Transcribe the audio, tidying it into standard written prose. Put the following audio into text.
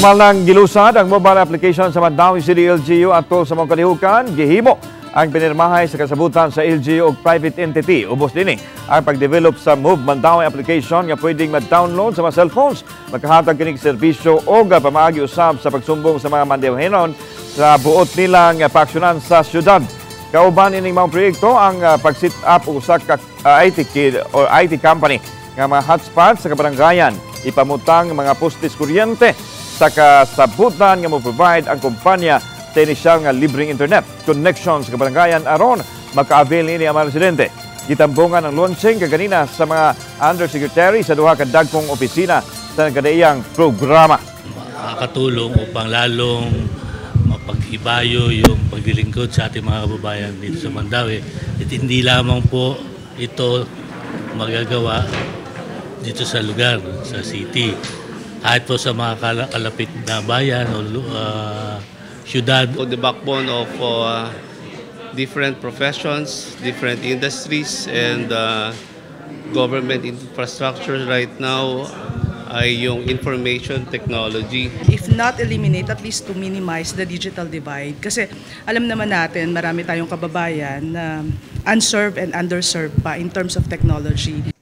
Pormal ng gilusad ang mobile application sa Mandaue City LGU atol sa mga kalihukan, gihimo ang pinirmahay sa kasabutan sa LGU o private entity. Ubos din ang pag-develop sa Move Mandaue application nga pwedeng mag-download sa mga cellphones, magkahatag kinig serbisyo o pamaagi usab sa pagsumbong sa mga Mandauehanon sa buot nilang paaksyonan sa syudad. Kauban ining mga proyekto ang pag-set up usa ka IT company nga mga hotspot sa kabarangayan, ipamutang mga postes kuryente sa kasabutan nga mo-provide ang kompaniya sa inisyal nga libreng internet connection sa kabarangayan aron maka-avail niini ang mga residente. Gitambungan ang launching kaganina sa mga undersecretary sa duha ka dagkong opisina sa kadaiyang programa. Makakatulong upang lalong mapag-ibayo yung pagdilingkod sa ating mga kababayan dito sa Mandaue. At hindi lamang po ito magagawa dito sa lugar, sa city. Kahit po sa mga kalapit na bayan o syudad. The backbone of different professions, different industries, and government infrastructure right now ay yung information technology. If not eliminate, at least to minimize the digital divide. Kasi alam naman natin, marami tayong kababayan na unserved and underserved pa in terms of technology.